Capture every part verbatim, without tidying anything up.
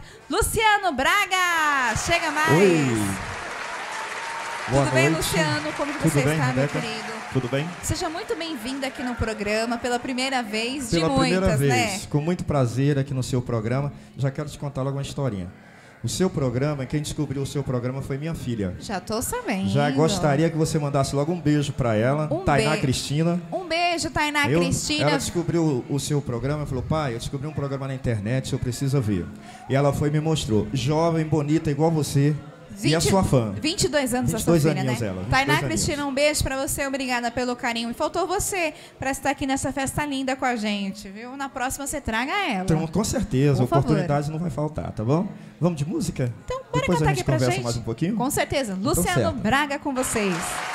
Luciano Braga, chega mais. Oi. Boa Tudo bem, noite. Luciano? Como que Tudo você bem, está, Rebeca? meu querido? Tudo bem? Seja muito bem-vindo aqui no programa, pela primeira vez Pela de muitas, primeira vez, né? com muito prazer aqui no seu programa. Já quero te contar logo uma historinha. O seu programa, quem descobriu o seu programa foi minha filha. Já tô sabendo. Já gostaria que você mandasse logo um beijo pra ela, Um Tainá beijo. Cristina. Um beijo, Tainá Eu- Cristina. Ela descobriu o seu programa e falou: pai, eu descobri um programa na internet, o senhor precisa ver. E ela foi e me mostrou. Jovem, bonita, igual você. E a sua fã. vinte e dois anos vinte a e sua dois filha, aninhos né? ela, vinte e Tainá dois aninhos. Cristina, um beijo pra você, obrigada pelo carinho. E faltou você pra estar aqui nessa festa linda com a gente, viu? Na próxima você traga ela. Então, com certeza, Por favor. oportunidade não vai faltar, tá bom? Vamos de música? Então, bora Depois cantar a gente aqui pra conversa gente? mais um pouquinho? Com certeza. Então, Luciano certo. Braga com vocês.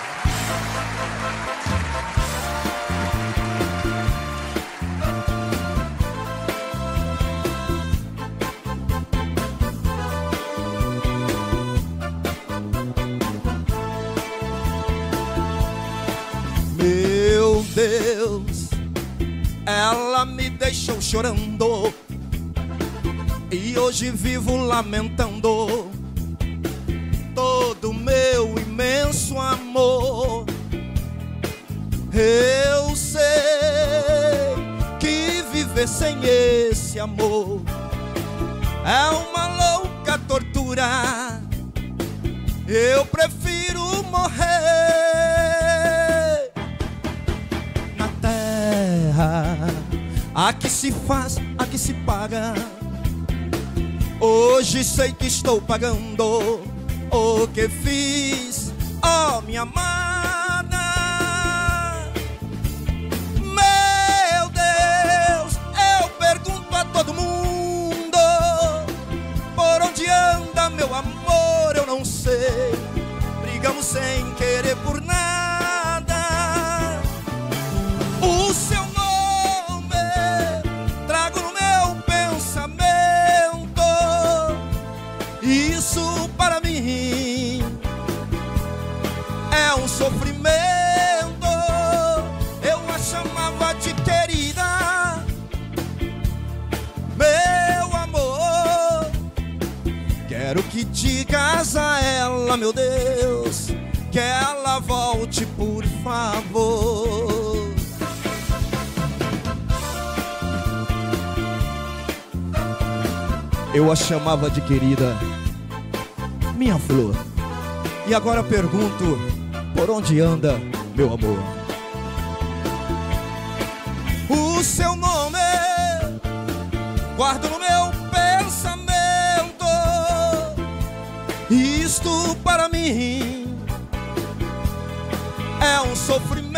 Meu Deus, ela me deixou chorando e hoje vivo lamentando todo meu imenso amor. Eu sei que viver sem esse amor é uma louca tortura. Eu prefiro morrer na terra. A que se faz, a que se paga. Hoje sei que estou pagando o que fiz, oh minha amada. Meu Deus, eu pergunto a todo mundo: por onde anda meu amor? Eu não sei. Brigamos sem querer por nada. O seu nome trago no meu pensamento. Isso para mim é um sofrimento. Eu a chamava de querida, meu amor. Quero que digas a ela, meu Deus, que ela volte, por favor. Eu a chamava de querida, minha flor. E agora pergunto: por onde anda meu amor? O seu nome guardo no meu pensamento. Isto para mim é um sofrimento.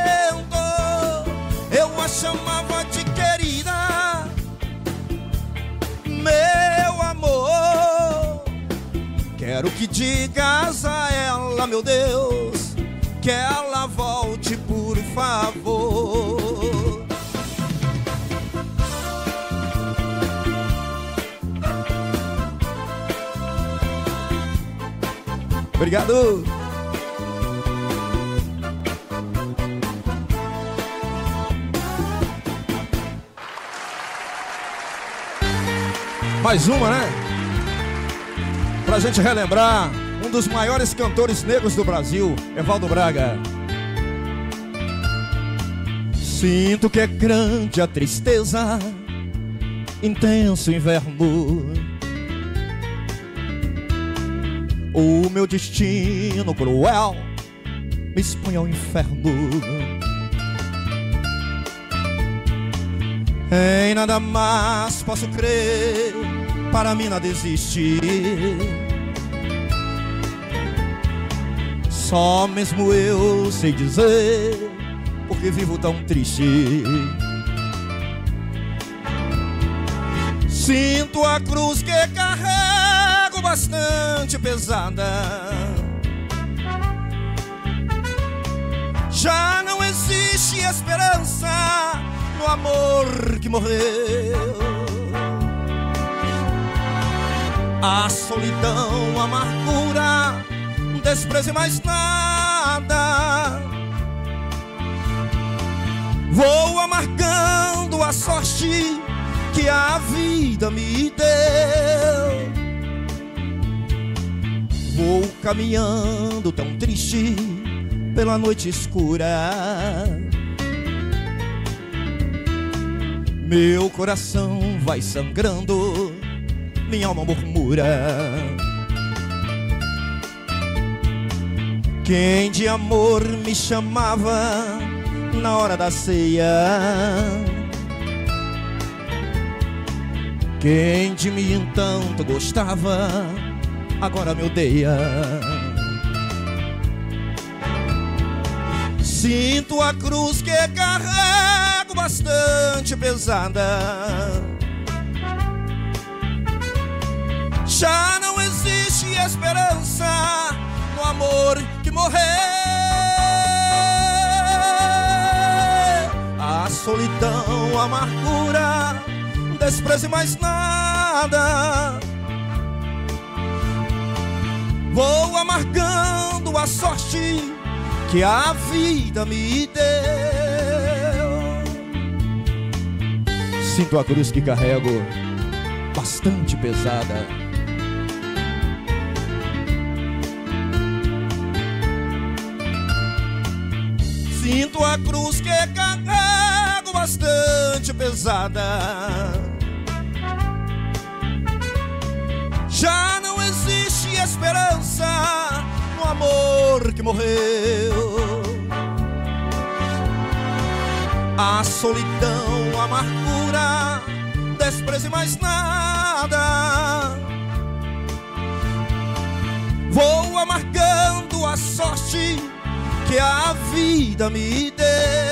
Eu a chamava de querida, meu amor. Quero que digas a ela, meu Deus, que ela volte, por favor. Obrigado. Mais uma, né? Pra gente relembrar um dos maiores cantores negros do Brasil, Evaldo Braga. Sinto que é grande a tristeza, intenso inverno. O meu destino cruel me expõe ao inferno. Em nada mais posso crer, para mim nada existe. Só mesmo eu sei dizer porque vivo tão triste. Sinto a cruz que carrego bastante pesada. Já não existe esperança no amor que morreu. A solidão, a amargura, desprezo e mais nada. Vou amargando a sorte que a vida me deu. caminhando tão triste pela noite escura. Meu coração vai sangrando, minha alma murmura. Quem de amor me chamava na hora da ceia? Quem de mim tanto gostava, agora me odeia. Sinto a cruz que carrego bastante pesada. Já não existe esperança no amor que morreu. A solidão, a amargura, desprezo e mais nada. Vou amargando a sorte que a vida me deu. Sinto a cruz que carrego bastante pesada. Sinto a cruz que carrego bastante pesada. Já não existe esperança no amor que morreu. A solidão, a amargura, desprezo e mais nada. Vou amargando a sorte que a vida me deu.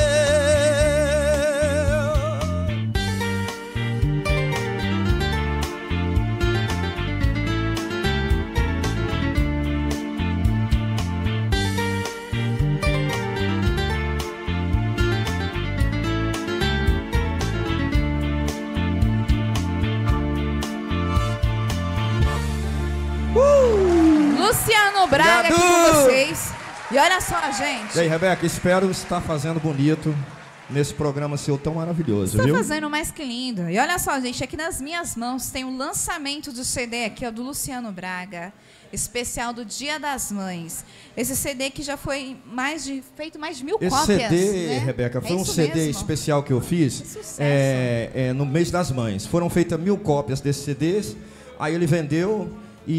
Luciano Braga aqui com vocês. E olha só, gente. E aí, Rebeca, espero estar fazendo bonito nesse programa seu tão maravilhoso, Está viu? fazendo mais que lindo. E olha só, gente, aqui nas minhas mãos tem o lançamento do C D aqui, ó, do Luciano Braga, especial do Dia das Mães. Esse C D que já foi mais de, feito mais de mil Esse cópias. C D, né? Rebeca, foi é um C D mesmo. especial que eu fiz é, é, no mês das mães. Foram feitas mil cópias desses C Ds, aí ele vendeu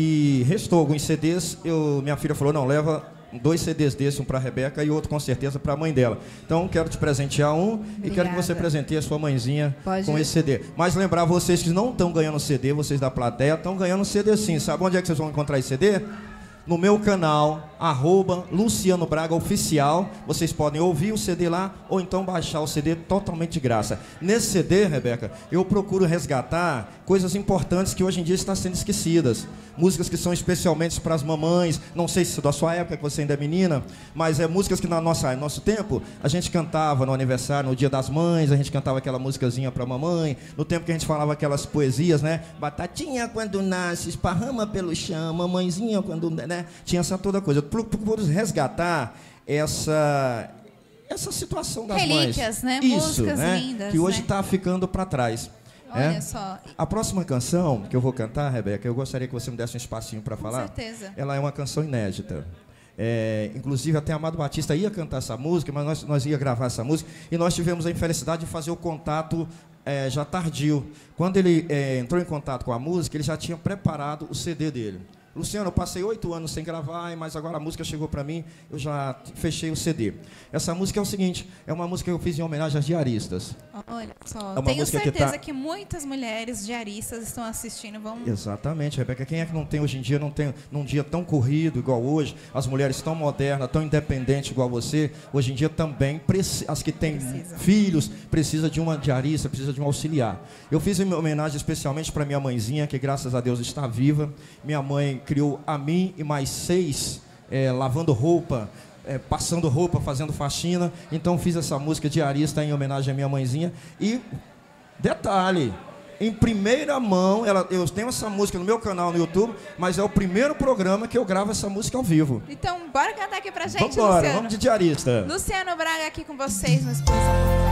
e restou alguns C Ds. Eu, minha filha falou, não, leva dois C Ds desses, um para a Rebeca e outro com certeza para a mãe dela. Então quero te presentear um. Obrigada. E quero que você presenteie a sua mãezinha Pode com ir. esse C D. Mas lembrar vocês que não estão ganhando C D, vocês da plateia estão ganhando C D sim. Sabe onde é que vocês vão encontrar esse C D? No meu canal, arroba Luciano Braga Oficial. Vocês podem ouvir o C D lá ou então baixar o C D totalmente de graça. Nesse C D, Rebeca, eu procuro resgatar coisas importantes que hoje em dia estão sendo esquecidas. Músicas que são especialmente para as mamães. Não sei se da sua época, que você ainda é menina, mas é músicas que no nossa, nosso tempo a gente cantava no aniversário, no Dia das Mães, a gente cantava aquela musicazinha para mamãe. No tempo que a gente falava aquelas poesias, né? Batatinha quando nasce, esparrama pelo chão, mamãezinha quando... né? Tinha essa toda coisa. Eu procuro resgatar essa... essa situação das Relíquias, mães. né? Isso, músicas né? lindas, que hoje está né? ficando para trás. Olha é? só. A próxima canção que eu vou cantar, Rebeca, eu gostaria que você me desse um espacinho para falar. Com certeza. Ela é uma canção inédita. É, inclusive até Amado Batista ia cantar essa música, mas nós, nós ia gravar essa música e nós tivemos a infelicidade de fazer o contato é, já tardio. Quando ele é, entrou em contato com a música, ele já tinha preparado o C D dele. Luciano, eu passei oito anos sem gravar, mas agora a música chegou para mim, eu já fechei o C D. Essa música é o seguinte, é uma música que eu fiz em homenagem às diaristas. Olha só, é uma tenho certeza que, tá... que muitas mulheres diaristas estão assistindo. Vão... Exatamente, Rebeca. Quem é que não tem hoje em dia, não tem num dia tão corrido igual hoje, as mulheres tão modernas, tão independentes igual você, hoje em dia também, as que têm precisa. filhos, precisa de uma diarista, precisa de um auxiliar. Eu fiz uma homenagem especialmente para minha mãezinha, que graças a Deus está viva. Minha mãe criou a mim e mais seis, é, lavando roupa, é, passando roupa, fazendo faxina. Então fiz essa música Diarista em homenagem à minha mãezinha. E detalhe, em primeira mão, ela, eu tenho essa música no meu canal no YouTube, mas é o primeiro programa que eu gravo essa música ao vivo. Então bora cantar aqui pra gente, Vambora, Luciano. vamos de Diarista. Luciano Braga aqui com vocês no Expressão.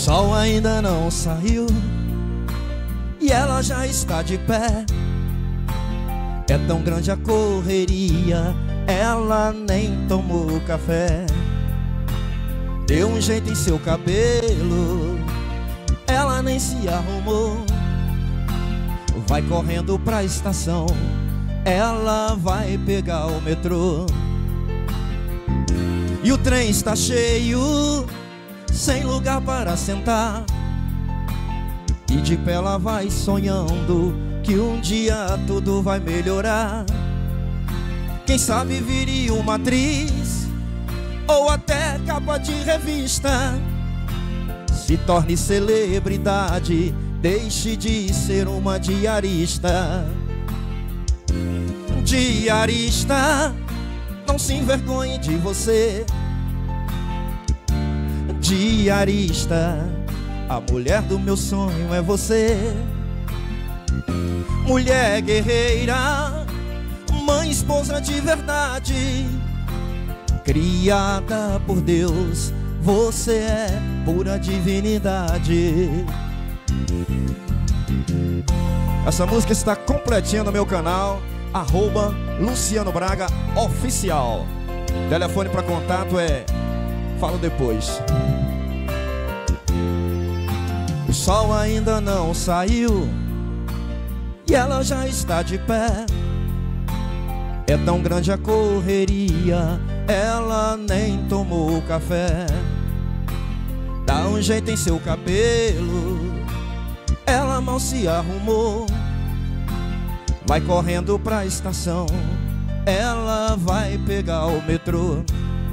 sol ainda não saiu e ela já está de pé. É tão grande a correria, ela nem tomou café. Deu um jeito em seu cabelo, ela nem se arrumou. Vai correndo pra estação, ela vai pegar o metrô. E o trem está cheio, sem lugar para sentar. E de pé ela vai sonhando que um dia tudo vai melhorar. Quem sabe viria uma atriz ou até capa de revista, se torne celebridade, deixe de ser uma diarista. Diarista, não se envergonhe de você. Diarista, a mulher do meu sonho é você. Mulher guerreira, mãe, esposa de verdade, criada por Deus, você é pura divinidade. Essa música está completinha no meu canal, arroba Luciano Braga Oficial. Telefone para contato é... falo depois. O sol ainda não saiu e ela já está de pé. É tão grande a correria, ela nem tomou café. Dá um jeito em seu cabelo, ela mal se arrumou. Vai correndo pra estação, ela vai pegar o metrô.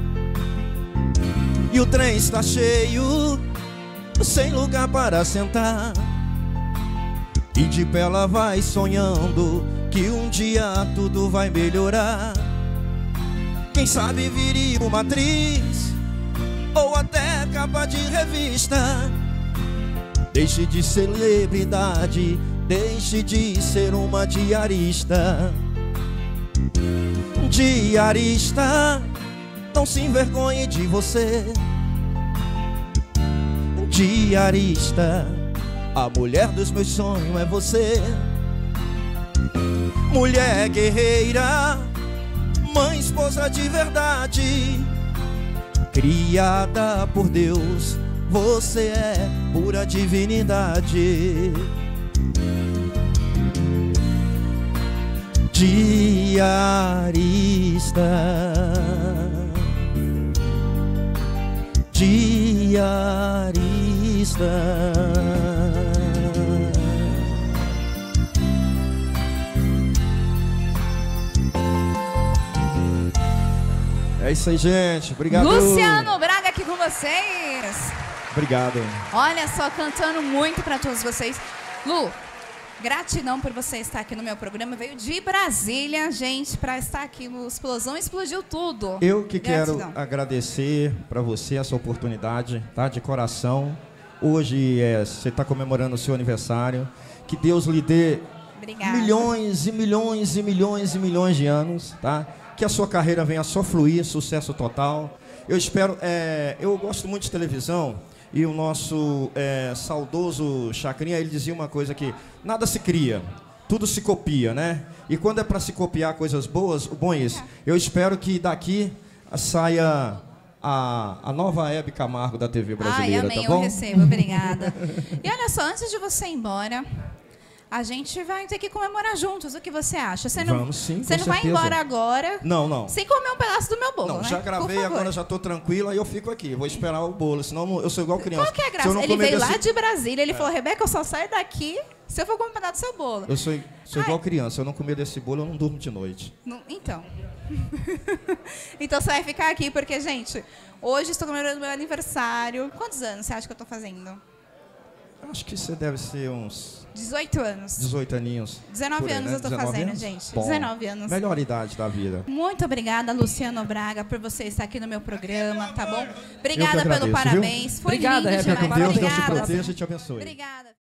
E o trem está cheio, sem lugar para sentar. E de pé ela vai sonhando que um dia tudo vai melhorar. Quem sabe viria uma atriz ou até capa de revista. Deixe de celebridade, deixe de ser uma diarista. Diarista, não se envergonhe de você. Diarista, a mulher dos meus sonhos é você. Mulher guerreira, mãe, esposa de verdade, criada por Deus, você é pura divinidade. Diarista, diarista. É isso aí, gente. Obrigado. Luciano Braga aqui com vocês. Obrigado. Olha só, cantando muito para todos vocês. Lu, gratidão por você estar aqui no meu programa. Veio de Brasília, gente, para estar aqui no Explosão. Explodiu tudo. Eu que Gratidão. quero agradecer para você essa oportunidade, tá? De coração. Hoje é, você está comemorando o seu aniversário. Que Deus lhe dê Obrigada. milhões e milhões e milhões e milhões de anos, tá? Que a sua carreira venha só fluir, sucesso total. Eu espero... É, eu gosto muito de televisão. E o nosso é, saudoso Chacrinha, ele dizia uma coisa que nada se cria, tudo se copia, né? E quando é para se copiar coisas boas, o bom é isso. Eu espero que daqui saia a, a nova Hebe Camargo da T V brasileira, Ai, amém, tá bom? eu recebo, obrigada. E olha só, antes de você ir embora, a gente vai ter que comemorar juntos. O que você acha? Você não, Vamos sim, Você com não vai certeza. embora agora Não, não. sem comer um pedaço do meu bolo, Não, né? já gravei, agora já estou tranquilo, aí eu fico aqui. Vou esperar o bolo, senão não- eu sou igual criança. Qual que é a Se eu graça? não Ele comer veio desse- lá de Brasília, ele falou, Rebeca, eu só saio daqui se eu for comer um pedaço do seu bolo. Eu sou, sou igual criança, se eu não comer desse bolo, eu não durmo de noite. Não- então. Então você vai ficar aqui, porque, gente, hoje estou comemorando meu aniversário. Quantos anos você acha que eu estou fazendo? Acho que você deve ser uns dezoito anos. dezoito aninhos. dezenove por aí, anos né? eu tô dezenove fazendo, anos? gente. Bom, dezenove anos. Melhor idade da vida. Muito obrigada, Luciano Braga, por você estar aqui no meu programa, tá bom? Eu Obrigada que agradeço, pelo viu? parabéns. Foi Obrigada, lindo Rebeca. demais. Deus, Deus te Obrigada. proteja e te abençoe. Obrigada.